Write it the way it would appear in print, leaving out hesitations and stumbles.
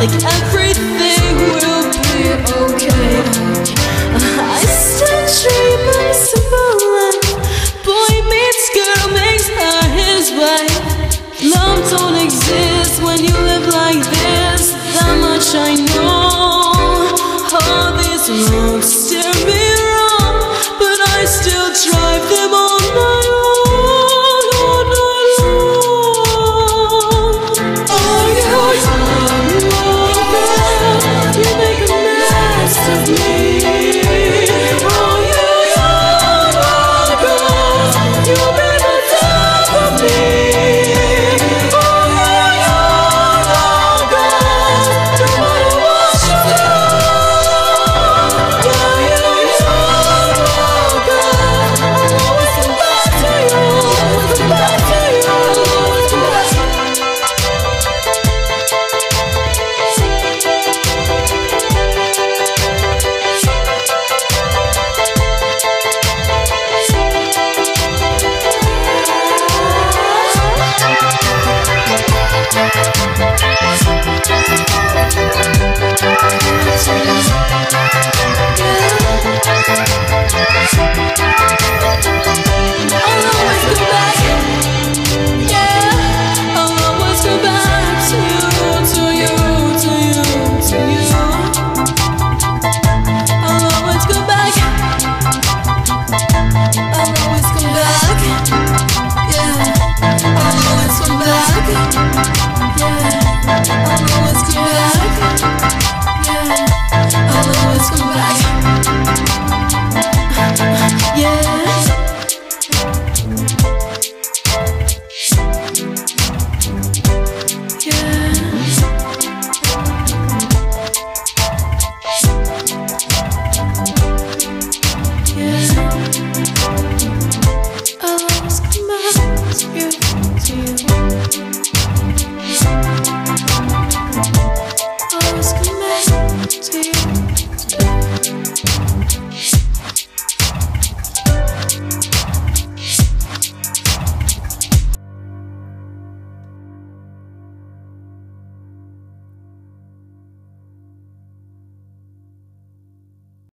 like everything will be okay. I still dream of a simple life. Boy meets girl, makes her his wife. Love don't exist when you live like this. That much I know. All these roads steer me wrong, but I still drive them all night long, all night long. Oh, you make a mess of me.